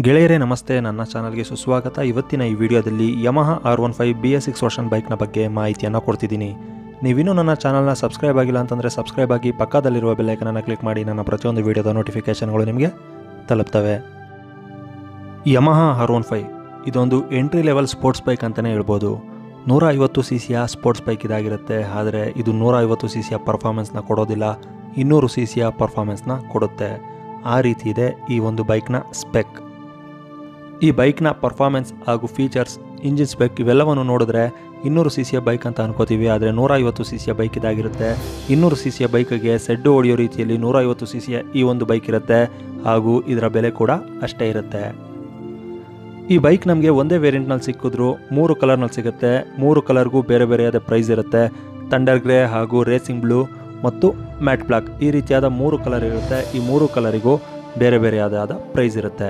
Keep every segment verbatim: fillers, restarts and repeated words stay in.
ಗೆಳೆಯರೇ ನಮಸ್ತೆ, ನನ್ನ ಚಾನಲ್ಗೆ ಸುಸ್ವಾಗತ. ಇವತ್ತಿನ ಈ ವಿಡಿಯೋದಲ್ಲಿ Yamaha R one five B S six version ಬೈಕ್ನ ಬಗ್ಗೆ ಮಾಹಿತಿಯನ್ನು ಕೊಡ್ತಿದ್ದೀನಿ. ನೀವಿನ್ನೂ ನನ್ನ ಚಾನಲ್ನ ಸಬ್ಸ್ಕ್ರೈಬ್ ಆಗಿಲ್ಲ ಅಂತಂದರೆ ಸಬ್ಸ್ಕ್ರೈಬ್ ಆಗಿ ಪಕ್ಕದಲ್ಲಿರುವ ಬೆಲ್ಲೈಕನನ್ನು ಕ್ಲಿಕ್ ಮಾಡಿ ನನ್ನ ಪ್ರತಿಯೊಂದು ವಿಡಿಯೋದ ನೋಟಿಫಿಕೇಷನ್ಗಳು ನಿಮಗೆ ತಲುಪ್ತವೆ. ಯಮಹಾ ಆರ್ ಒನ್ ಫೈವ್ ಇದೊಂದು ಎಂಟ್ರಿ ಲೆವೆಲ್ ಸ್ಪೋರ್ಟ್ಸ್ ಬೈಕ್ ಅಂತಲೇ ಹೇಳ್ಬೋದು. ನೂರ ಐವತ್ತು ಸಿ ಸಿಯ ಸ್ಪೋರ್ಟ್ಸ್ ಬೈಕ್ ಇದಾಗಿರುತ್ತೆ. ಆದರೆ ಇದು ನೂರ ಐವತ್ತು ಸಿ ಸಿಯ ಪರ್ಫಾರ್ಮೆನ್ಸ್ನ ಕೊಡೋದಿಲ್ಲ, ಇನ್ನೂರು ಸಿ ಸಿಯ ಪರ್ಫಾರ್ಮೆನ್ಸ್ನ ಕೊಡುತ್ತೆ. ಆ ರೀತಿ ಇದೆ ಈ ಒಂದು ಬೈಕ್ನ ಸ್ಪೆಕ್. ಈ ಬೈಕ್ನ ಪರ್ಫಾರ್ಮೆನ್ಸ್ ಹಾಗೂ ಫೀಚರ್ಸ್, ಇಂಜಿನ್ ಸ್ಪೆಕ್ ಇವೆಲ್ಲವನ್ನು ನೋಡಿದ್ರೆ ಇನ್ನೂರು ಸಿ ಸಿಯ ಬೈಕ್ ಅಂತ ಅನ್ಕೋತೀವಿ. ಆದರೆ ನೂರ ಐವತ್ತು ಸಿ ಸಿಯ ಬೈಕ್ ಇದಾಗಿರುತ್ತೆ. ಇನ್ನೂರು ಸಿ ಸಿಯ ಬೈಕಿಗೆ ಸೆಡ್ಡು ಹೊಡೆಯೋ ರೀತಿಯಲ್ಲಿ ನೂರ ಐವತ್ತು ಸಿ ಸಿಯ ಈ ಒಂದು ಬೈಕ್ ಇರುತ್ತೆ. ಹಾಗೂ ಇದರ ಬೆಲೆ ಕೂಡ ಅಷ್ಟೇ ಇರುತ್ತೆ. ಈ ಬೈಕ್ ನಮಗೆ ಒಂದೇ ವೇರಿಯಂಟ್ನಲ್ಲಿ ಸಿಕ್ಕಿದ್ರು ಮೂರು ಕಲರ್ನಲ್ಲಿ ಸಿಗುತ್ತೆ. ಮೂರು ಕಲರ್ಗೂ ಬೇರೆ ಬೇರೆಯಾದ ಪ್ರೈಸ್ ಇರುತ್ತೆ. ಥಂಡರ್ ಗ್ರೇ ಹಾಗೂ ರೇಸಿಂಗ್ ಬ್ಲೂ ಮತ್ತು ಮ್ಯಾಟ್ ಬ್ಲಾಕ್ ಈ ರೀತಿಯಾದ ಮೂರು ಕಲರ್ ಇರುತ್ತೆ. ಈ ಮೂರು ಕಲರಿಗೂ ಬೇರೆ ಬೇರೆಯಾದ ಪ್ರೈಸ್ ಇರುತ್ತೆ.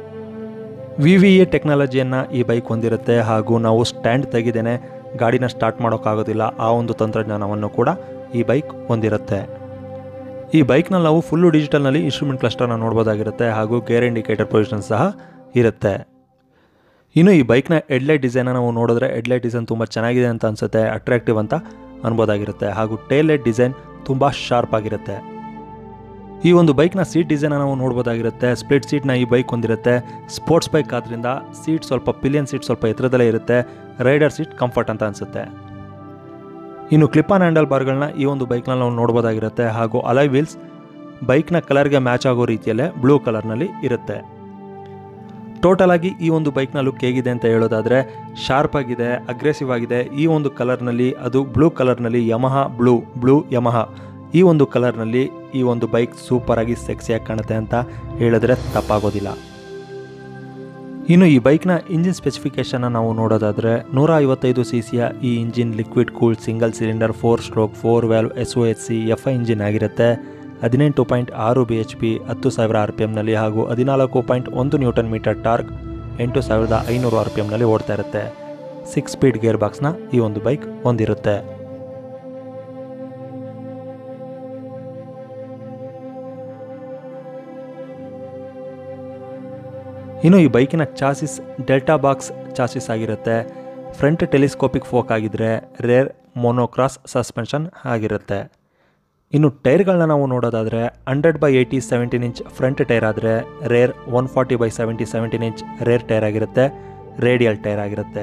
ವಿ ವಿ ಎ ಟೆಕ್ನಾಲಜಿಯನ್ನು ಈ ಬೈಕ್ ಹೊಂದಿರುತ್ತೆ. ಹಾಗೂ ನಾವು ಸ್ಟ್ಯಾಂಡ್ ತೆಗೆದೇನೆ ಗಾಡಿನ ಸ್ಟಾರ್ಟ್ ಮಾಡೋಕ್ಕಾಗೋದಿಲ್ಲ, ಆ ಒಂದು ತಂತ್ರಜ್ಞಾನವನ್ನು ಕೂಡ ಈ ಬೈಕ್ ಹೊಂದಿರುತ್ತೆ. ಈ ಬೈಕ್ನಲ್ಲಿ ನಾವು ಫುಲ್ಲು ಡಿಜಿಟಲ್ನಲ್ಲಿ ಇನ್ಸ್ಟ್ರೂಮೆಂಟ್ ಕ್ಲಸ್ಟರ್ನ ನೋಡ್ಬೋದಾಗಿರುತ್ತೆ. ಹಾಗೂ ಗೇರ್ ಇಂಡಿಕೇಟರ್ ಪೊಸಿಷನ್ ಸಹ ಇರುತ್ತೆ. ಇನ್ನು ಈ ಬೈಕ್ನ ಹೆಡ್ಲೈಟ್ ಡಿಸೈನ ನಾವು ನೋಡಿದ್ರೆ ಹೆಡ್ಲೈಟ್ ಡಿಸೈನ್ ತುಂಬ ಚೆನ್ನಾಗಿದೆ ಅಂತ ಅನಿಸುತ್ತೆ, ಅಟ್ರಾಕ್ಟಿವ್ ಅಂತ ಅನ್ಬೋದಾಗಿರುತ್ತೆ. ಹಾಗೂ ಟೇಲ್ ಲೈಟ್ ಡಿಸೈನ್ ತುಂಬ ಶಾರ್ಪ್ ಆಗಿರುತ್ತೆ. ಈ ಒಂದು ಬೈಕ್ನ ಸೀಟ್ ಡಿಸೈನ ನಾವು ನೋಡ್ಬೋದಾಗಿರುತ್ತೆ. ಸ್ಪ್ಲಿಟ್ ಸೀಟ್ನ ಈ ಬೈಕ್ ಹೊಂದಿರುತ್ತೆ. ಸ್ಪೋರ್ಟ್ಸ್ ಬೈಕ್ ಆದ್ದರಿಂದ ಸೀಟ್ ಸ್ವಲ್ಪ ಪಿಲಿಯನ್ ಸೀಟ್ ಸ್ವಲ್ಪ ಎತ್ತರದಲ್ಲೇ ಇರುತ್ತೆ. ರೈಡರ್ ಸೀಟ್ ಕಂಫರ್ಟ್ ಅಂತ ಅನಿಸುತ್ತೆ. ಇನ್ನು ಕ್ಲಿಪ್ ಆನ್ ಹ್ಯಾಂಡಲ್ ಬಾರ್ಗಳನ್ನ ಈ ಒಂದು ಬೈಕ್ನಲ್ಲಿ ನಾವು ನೋಡ್ಬೋದಾಗಿರುತ್ತೆ. ಹಾಗೂ ಅಲಾಯ್ ವೀಲ್ಸ್ ಬೈಕ್ನ ಕಲರ್ಗೆ ಮ್ಯಾಚ್ ಆಗೋ ರೀತಿಯಲ್ಲೇ ಬ್ಲೂ ಕಲರ್ನಲ್ಲಿ ಇರುತ್ತೆ. ಟೋಟಲ್ ಆಗಿ ಈ ಒಂದು ಬೈಕ್ನ ಲುಕ್ ಹೇಗಿದೆ ಅಂತ ಹೇಳೋದಾದರೆ ಶಾರ್ಪ್ ಆಗಿದೆ, ಅಗ್ರೆಸಿವ್ ಆಗಿದೆ. ಈ ಒಂದು ಕಲರ್ನಲ್ಲಿ, ಅದು ಬ್ಲೂ ಕಲರ್ನಲ್ಲಿ, ಯಮಹಾ ಬ್ಲೂ ಬ್ಲೂ ಯಮಹಾ ಈ ಒಂದು ಕಲರ್ನಲ್ಲಿ ಈ ಒಂದು ಬೈಕ್ ಸೂಪರಾಗಿ ಸೆಕ್ಸಿಯಾಗಿ ಕಾಣುತ್ತೆ ಅಂತ ಹೇಳಿದ್ರೆ ತಪ್ಪಾಗೋದಿಲ್ಲ. ಇನ್ನು ಈ ಬೈಕ್ನ ಇಂಜಿನ್ ಸ್ಪೆಸಿಫಿಕೇಷನ್ನ ನಾವು ನೋಡೋದಾದರೆ ನೂರ ಐವತ್ತೈದು ಸಿ ಸಿಯ ಈ engine liquid cool single cylinder four stroke four valve S O H C F I engine ಆಗಿರುತ್ತೆ. ಹದಿನೆಂಟು ಪಾಯಿಂಟ್ ಆರು ಬಿ ಎಚ್ ಪಿ, ಹತ್ತು ಸಾವಿರ ಆರ್ ಪಿ ಎಮ್ನಲ್ಲಿ ಹಾಗೂ ಹದಿನಾಲ್ಕು ಪಾಯಿಂಟ್ ಒಂದು ನ್ಯೂಟನ್ ಮೀಟರ್ ಟಾರ್ಕ್, ಎಂಟು ಸಾವಿರದ ಐನೂರು ಆರ್ ಪಿ ಎಮ್ನಲ್ಲಿ ಓಡ್ತಾ ಇರುತ್ತೆ. ಸಿಕ್ಸ್ ಸ್ಪೀಡ್ ಗೇರ್ ಬಾಕ್ಸ್ನ ಈ ಒಂದು ಬೈಕ್ ಹೊಂದಿರುತ್ತೆ. ಇನ್ನು ಈ ಬೈಕಿನ ಚಾಸಿಸ್ ಡೆಲ್ಟಾ ಬಾಕ್ಸ್ ಚಾಸಿಸ್ ಆಗಿರುತ್ತೆ. ಫ್ರಂಟ್ ಟೆಲಿಸ್ಕೋಪಿಕ್ ಫೋಕ್ ಆಗಿದ್ದರೆ ರೇರ್ ಮೊನೋಕ್ರಾಸ್ ಸಸ್ಪೆನ್ಷನ್ ಆಗಿರುತ್ತೆ. ಇನ್ನು ಟೈರ್ಗಳನ್ನ ನಾವು ನೋಡೋದಾದರೆ hundred by eighty seventeen inch front tyre ಆದರೆ rear one forty by seventy seventeen inch rear tyre ಆಗಿರುತ್ತೆ. ರೇಡಿಯಲ್ ಟೈರ್ ಆಗಿರುತ್ತೆ.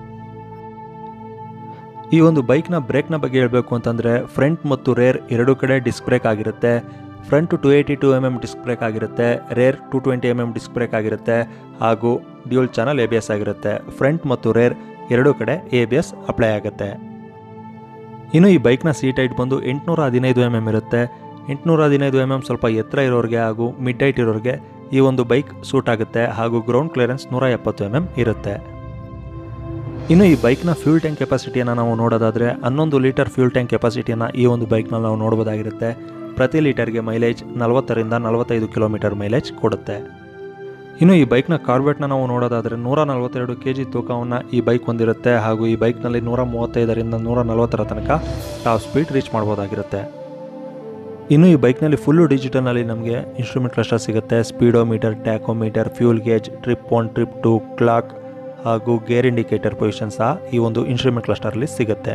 ಈ ಒಂದು ಬೈಕ್ನ ಬ್ರೇಕ್ನ ಬಗ್ಗೆ ಹೇಳಬೇಕು ಅಂತಂದರೆ ಫ್ರಂಟ್ ಮತ್ತು ರೇರ್ ಎರಡೂ ಕಡೆ ಡಿಸ್ಕ್ ಬ್ರೇಕ್ ಆಗಿರುತ್ತೆ. Front two eighty two M M disc brake ಆಗಿರುತ್ತೆ. Rear two twenty M M disc brake ಆಗಿರುತ್ತೆ. ಹಾಗೂ dual channel A B S ಆಗಿರುತ್ತೆ. ಫ್ರಂಟ್ ಮತ್ತು ರೇರ್ ಎರಡೂ ಕಡೆ ಎ ಬಿ ಎಸ್ ಅಪ್ಲೈ ಆಗುತ್ತೆ. ಇನ್ನು ಈ ಬೈಕ್ನ ಸೀಟ್ ಹೈಟ್ ಬಂದು ಎಂಟುನೂರ ಹದಿನೈದು ಎಮ್ ಎಮ್ ಇರುತ್ತೆ. ಎಂಟುನೂರ ಹದಿನೈದು ಎಮ್ ಎಮ್ ಸ್ವಲ್ಪ ಎತ್ತರ ಇರೋರಿಗೆ ಹಾಗೂ ಮಿಡ್ ಹೈಟ್ ಇರೋರಿಗೆ ಈ ಒಂದು ಬೈಕ್ ಸೂಟ್ ಆಗುತ್ತೆ. ಹಾಗೂ ಗ್ರೌಂಡ್ ಕ್ಲಿಯರೆನ್ಸ್ ನೂರ ಎಪ್ಪತ್ತು ಎಮ್ ಎಮ್ ಇರುತ್ತೆ. ಇನ್ನು ಈ ಬೈಕ್ನ ಫ್ಯೂಲ್ ಟ್ಯಾಂಕ್ ಕೆಪಾಸಿಟಿಯನ್ನು ನಾವು ನೋಡೋದಾದರೆ ಹನ್ನೊಂದು ಲೀಟರ್ ಫ್ಯೂಲ್ ಟ್ಯಾಂಕ್ ಕೆಪಾಸಿಟಿಯನ್ನು ಈ ಒಂದು ಬೈಕ್ನಲ್ಲಿ ನಾವು ನೋಡ್ಬೋದಾಗಿರುತ್ತೆ. ಪ್ರತಿ ಲೀಟರ್ಗೆ ಮೈಲೇಜ್ ನಲವತ್ತರಿಂದ ನಲವತ್ತೈದು ಕಿಲೋಮೀಟರ್ ಮೈಲೇಜ್ ಕೊಡುತ್ತೆ. ಇನ್ನು ಈ ಬೈಕ್ನ ಕಾರ್ಬೆಟ್ನ ನಾವು ನೋಡೋದಾದರೆ ನೂರ ನಲವತ್ತೆರಡು ಕೆ ಜಿ ತೂಕವನ್ನು ಈ ಬೈಕ್ ಹೊಂದಿರುತ್ತೆ. ಹಾಗೂ ಈ ಬೈಕ್ನಲ್ಲಿ ನೂರ ಮೂವತ್ತೈದರಿಂದ ನೂರ ನಲವತ್ತರ ತನಕ ಟಾಪ್ ಸ್ಪೀಡ್ ರೀಚ್ ಮಾಡ್ಬೋದಾಗಿರುತ್ತೆ. ಇನ್ನು ಈ ಬೈಕ್ನಲ್ಲಿ ಫುಲ್ಲು ಡಿಜಿಟಲ್ನಲ್ಲಿ ನಮಗೆ ಇನ್ಸ್ಟ್ರೂಮೆಂಟ್ ಕ್ಲಸ್ಟರ್ ಸಿಗುತ್ತೆ. Speedometer, tachometer, fuel gauge, trip one, trip two, clock ಹಾಗೂ ಗೇರ್ ಇಂಡಿಕೇಟರ್ ಪೊಸಿಷನ್ ಸಹ ಈ ಒಂದು ಇನ್ಸ್ಟ್ರೂಮೆಂಟ್ ಕ್ಲಸ್ಟರಲ್ಲಿ ಸಿಗುತ್ತೆ.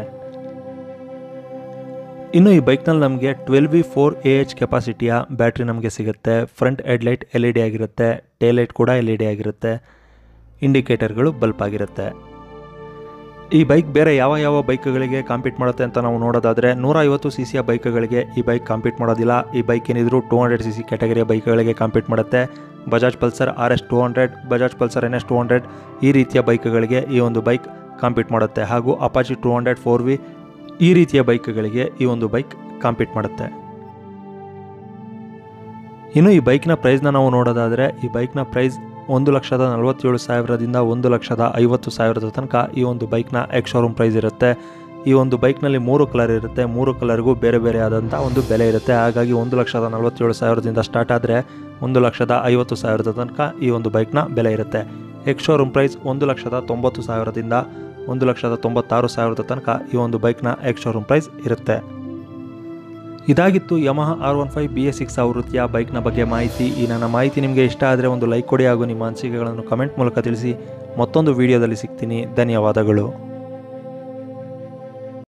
ಇನ್ನು ಈ ಬೈಕ್ನಲ್ಲಿ ನಮಗೆ twelve V four A H ಕೆಪಾಸಿಟಿಯ ಬ್ಯಾಟ್ರಿ ನಮಗೆ ಸಿಗುತ್ತೆ. Front headlight L E D ಆಗಿರುತ್ತೆ. ಟೇಲ್ ಲೈಟ್ ಕೂಡ ಎಲ್ ಇ ಡಿ ಆಗಿರುತ್ತೆ. ಇಂಡಿಕೇಟರ್ಗಳು ಬಲ್ಪ್ ಆಗಿರುತ್ತೆ. ಈ ಬೈಕ್ ಬೇರೆ ಯಾವ ಯಾವ ಬೈಕ್ಗಳಿಗೆ ಕಾಂಪೀಟ್ ಮಾಡುತ್ತೆ ಅಂತ ನಾವು ನೋಡೋದಾದರೆ ನೂರ ಐವತ್ತು ಸಿ ಸಿಯ ಬೈಕ್ಗಳಿಗೆ ಈ ಬೈಕ್ ಕಾಂಪೀಟ್ ಮಾಡೋದಿಲ್ಲ. ಈ ಬೈಕ್ ಏನಿದ್ರು ಟೂ ಹಂಡ್ರೆಡ್ ಸಿ ಸಿ ಕ್ಯಾಟಗರಿಯ ಬೈಕ್ಗಳಿಗೆ ಕಾಂಪೀಟ್ ಮಾಡುತ್ತೆ. Bajaj Pulsar R S two hundred, Bajaj Pulsar N S two hundred ಈ ರೀತಿಯ ಬೈಕ್ಗಳಿಗೆ ಈ ಒಂದು ಬೈಕ್ ಕಾಂಪೀಟ್ ಮಾಡುತ್ತೆ. ಹಾಗೂ Apache two hundred four V ಈ ರೀತಿಯ ಬೈಕ್ಗಳಿಗೆ ಈ ಒಂದು ಬೈಕ್ ಕಾಂಪೀಟ್ ಮಾಡುತ್ತೆ. ಇನ್ನು ಈ ಬೈಕ್ನ ಪ್ರೈಸ್ನ ನಾವು ನೋಡೋದಾದರೆ ಈ ಬೈಕ್ನ ಪ್ರೈಸ್ ಒಂದು ಲಕ್ಷದ ನಲವತ್ತೇಳು ಸಾವಿರದಿಂದ ಒಂದು ಲಕ್ಷದ ಐವತ್ತು ಸಾವಿರದ ತನಕ ಈ ಒಂದು ಬೈಕ್ನ ಎಕ್ಸ್ ಶೋರೂಮ್ ಪ್ರೈಸ್ ಇರುತ್ತೆ. ಈ ಒಂದು ಬೈಕ್ನಲ್ಲಿ ಮೂರು ಕಲರ್ ಇರುತ್ತೆ. ಮೂರು ಕಲರ್ಗೂ ಬೇರೆ ಬೇರೆ ಆದಂಥ ಒಂದು ಬೆಲೆ ಇರುತ್ತೆ. ಹಾಗಾಗಿ ಒಂದು ಲಕ್ಷದ ನಲವತ್ತೇಳು ಸಾವಿರದಿಂದ ಸ್ಟಾರ್ಟ್ ಆದರೆ ಒಂದು ಲಕ್ಷದ ಐವತ್ತು ಸಾವಿರದ ತನಕ ಈ ಒಂದು ಬೈಕ್ನ ಬೆಲೆ ಇರುತ್ತೆ. ಎಕ್ಸ್ ಶೋರೂಮ್ ಪ್ರೈಸ್ ಒಂದು ಲಕ್ಷದ ತೊಂಬತ್ತು ಸಾವಿರದಿಂದ ಒಂದು ಲಕ್ಷದ ತೊಂಬತ್ತಾರು ಸಾವಿರದ ತನಕ ಈ ಒಂದು ಬೈಕ್ನ ಎಕ್ಸ್ ಶೋರೂಮ್ ಪ್ರೈಸ್ ಇರುತ್ತೆ. ಇದಾಗಿತ್ತು Yamaha R one five B S six ಆವೃತ್ತಿಯ ಬೈಕ್ನ ಬಗ್ಗೆ ಮಾಹಿತಿ. ಈ ನನ್ನ ಮಾಹಿತಿ ನಿಮಗೆ ಇಷ್ಟ ಆದರೆ ಒಂದು ಲೈಕ್ ಕೊಡಿ ಹಾಗೂ ನಿಮ್ಮ ಅನಿಸಿಕೆಗಳನ್ನು ಕಮೆಂಟ್ ಮೂಲಕ ತಿಳಿಸಿ. ಮತ್ತೊಂದು ವಿಡಿಯೋದಲ್ಲಿ ಸಿಗ್ತೀನಿ. ಧನ್ಯವಾದಗಳು.